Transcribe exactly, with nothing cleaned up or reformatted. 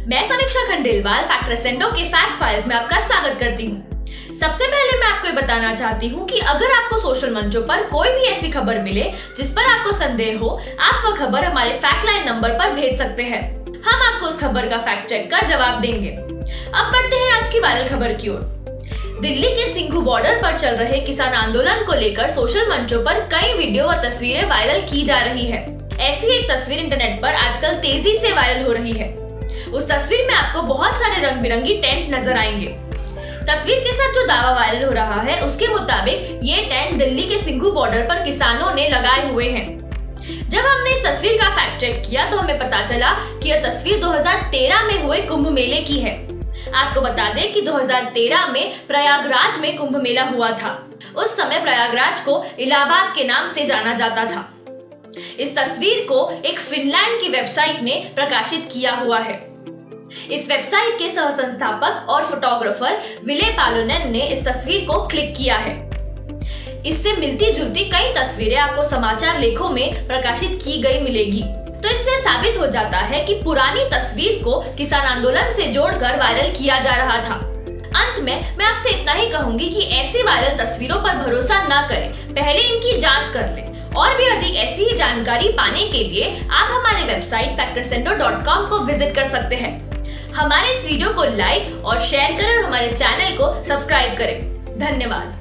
मैं Samiksha Khandelwal fact crescendo के fact files में आपका स्वागत करती हूँ। सबसे पहले मैं आपको ये बताना चाहती हूँ कि अगर आपको सोशल मंचों पर कोई भी ऐसी खबर मिले जिस पर आपको संदेह हो, आप वह खबर हमारे फैक्ट लाइन नंबर पर भेज सकते हैं। हम आपको उस खबर का फैक्ट चेक कर जवाब देंगे। अब बढ़ते हैं आज की वायरल खबर की ओर। दिल्ली के सिंघू बॉर्डर पर चल रहे किसान आंदोलन को लेकर सोशल मंचों पर कई वीडियो व तस्वीरें वायरल की जा रही है। ऐसी एक तस्वीर इंटरनेट पर आजकल तेजी से वायरल हो रही है। उस तस्वीर में आपको बहुत सारे रंग बिरंगी टेंट नजर आएंगे। तस्वीर के साथ जो दावा वायरल हो रहा है उसके मुताबिक ये टेंट दिल्ली के सिंघू बॉर्डर पर किसानों ने लगाए हुए हैं। जब हमने इस तस्वीर का फैक्ट चेक किया तो हमें पता चला कि यह तस्वीर दो हज़ार तेरह में हुए कुंभ मेले की है। आपको बता दें कि दो हज़ार तेरह में प्रयागराज में कुंभ मेला हुआ था। उस समय प्रयागराज को इलाहाबाद के नाम से जाना जाता था। इस तस्वीर को एक फिनलैंड की वेबसाइट ने प्रकाशित किया हुआ है। इस वेबसाइट के सह संस्थापक और फोटोग्राफर विले पालोनेन ने इस तस्वीर को क्लिक किया है। इससे मिलती जुलती कई तस्वीरें आपको समाचार लेखों में प्रकाशित की गई मिलेगी। तो इससे साबित हो जाता है कि पुरानी तस्वीर को किसान आंदोलन से जोड़कर वायरल किया जा रहा था। अंत में मैं आपसे इतना ही कहूंगी कि ऐसी वायरल तस्वीरों पर भरोसा न करें, पहले इनकी जांच कर लें। और भी अधिक ऐसी ही जानकारी पाने के लिए आप हमारे website fact crescendo dot com को विजिट कर सकते हैं। हमारे इस वीडियो को लाइक और शेयर करें और हमारे चैनल को सब्सक्राइब करें। धन्यवाद।